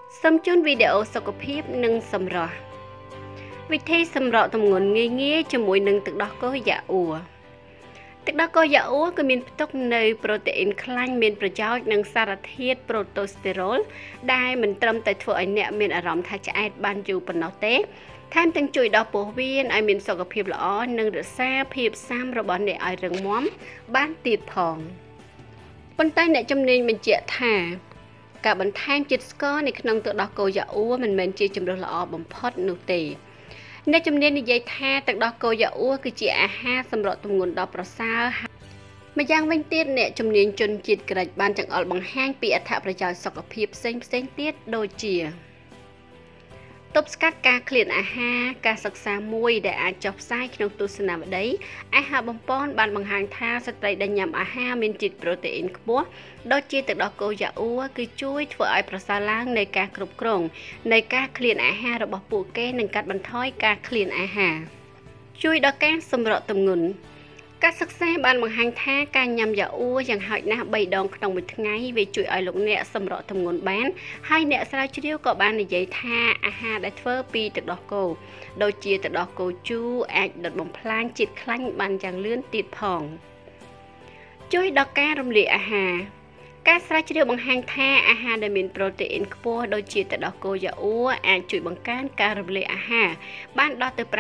Some chun videoសុខភាពនិងសម្រស់វិធីសម្រក់ទម្ងន់ងាយៗជាមួយនឹងទឹកដោះគោយ៉ាអ៊ូទឹកដោះគោយ៉ាអ៊ូគឺមានផ្ទុកនៅប្រូតេអ៊ីនខ្លាញ់មានប្រយោជន៍និងសារធាតុប្រូតូស្តេរ៉ុលដែលមិនត្រឹមតែធ្វើឲ្យអ្នកមានអារម្មណ៍ថាឆ្អែតបានយូរប៉ុណ្ណោះទេថែមទាំងជួយដល់ពោះវៀនឲ្យមានសុខភាពល្អនិងរក្សាភាពស៊ាំរបស់អ្នកឲ្យរឹងមាំបានទៀតផងប៉ុន្តែអ្នកជំនាញបញ្ជាក់ថាការបន្ថែមជាតិស្ករនៅក្នុងទឹកដោះគោយ៉ាអ៊ូមិនមែនជាជម្រើសល្អបំផុតនោះទេអ្នកជំនាញនិយាយថាទឹកដោះគោយ៉ាអ៊ូគឺជាអាហារសម្រក់ទម្ងន់ដ៏ប្រសើរម្យ៉ាងវិញទៀតអ្នកជំនាញជនជាតិក្រិចបានចង្អុលបង្ហាញពីអត្ថប្រយោជន៍សុខភាពផ្សេងៗទៀតដូចជាទប់ស្កាត់ការឃ្លានអាហារការសិក្សាមួយដែលអាចចុះផ្សាយក្នុងទស្សនាវដ្តីអាហារបំពន់បានបង្ហាញថាស្ត្រីដែលញ៉ាំអាហារមានជាតិប្រូតេអ៊ីនខ្ពស់ដូចជាទឹកដោះគោយ៉ាអ៊ូគឺជួយធ្វើឲ្យប្រសើរឡើងនៃការគ្រប់គ្រងនៃការឃ្លានអាហាររបស់ពួកគេនិងកាត់បន្ថយការឃ្លានអាហារជួយដល់ការសម្រក់ទម្ងន់ការសិក្សាបានបង្ហាញថាការញ៉ាំយ៉ាអ៊ូយ៉ាងហោចណាស់3ដងក្នុងមួយថ្ងៃវាជួយឲ្យលោកអ្នកសម្រក់ទម្ងន់បានហើយអ្នកស្រាវជ្រាវក៏បាននិយាយថាអាហារដែលធ្វើពីទឹកដោះគោដូចជាទឹកដោះគោជូរអាចដុតបំផ្លាញជាតិខ្លាញ់បានយ៉ាងលឿនទៀតផងជួយដល់ការរំលាយអាហារការស្រាវជ្រាវបង្ហាញថាអាហារដែលមានប្រូតេអ៊ីនខ្ពស់ដូចជាទឹកដោះគោយ៉ាអ៊ូអាចជួយបង្កើនការរំលាយអាហារបានដល់ទៅ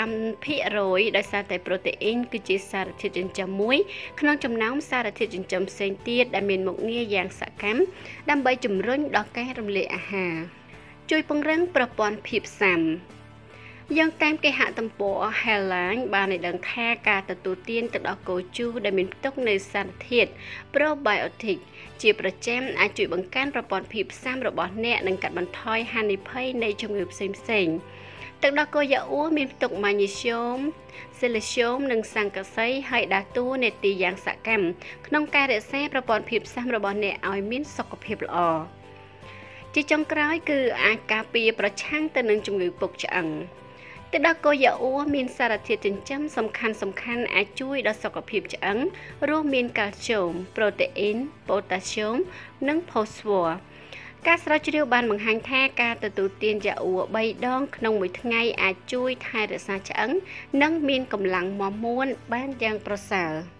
5% ដោយសារតែប្រូតេអ៊ីនគឺជាសារធាតុចិញ្ចឹមមួយក្នុងចំណោមសារធាតុចិញ្ចឹមផ្សេងទៀតដែលមានមុខងារយ៉ាងសកម្មដើម្បីជំរុញដល់ការរំលាយអាហារជួយពង្រឹងប្រព័ន្ធភាពស៊ាំយ៉ាងតាមគេហទំព័រ Healthline បានឲ្យដឹងថាការទទួលទានទឹកដោះគោជូរដែលមានផ្ទុកនូវសារធាតុ Probiotic ជាប្រចាំអាចជួយបង្កើនប្រព័ន្ធភាពស៊ាំរបស់អ្នកនិងកាត់បន្ថយហានិភ័យនៃជំងឺផ្សេងៗទឹកដោះគោយ៉ាអ៊ូមានផ្ទុកម៉ាញ៉េស្យូមស៊ីលីស្យូមនិងសង្កសីហើយដើរតួនាទីយ៉ាងសកម្មក្នុងការរក្សាប្រព័ន្ធភាពស៊ាំរបស់អ្នកឲ្យមានសុខភាពល្អជាចុងក្រោយគឺអាចការពារប្រឆាំងទៅនឹងជំងឺពុកឆ្អឹងទឹកដោះគោយ៉ាអ៊ូមានសារធាតុចិញ្ចឹមសំខាន់អាចជួយដល់សុខភាពឆ្អឹងរួមមានកាល់ស្យូមប្រូតេអ៊ីនប៉ូតាស្យូមនិងផូស្វ័រការស្រាវជ្រាវបានបង្ហាញថាការទទួលទានយ៉ាអ៊ូ3ដងក្នុងមួយថ្ងៃអាចជួយថែរក្សាឆ្អឹងនិងមានកម្លាំងមាំមួនបានយ៉ាងប្រសើរ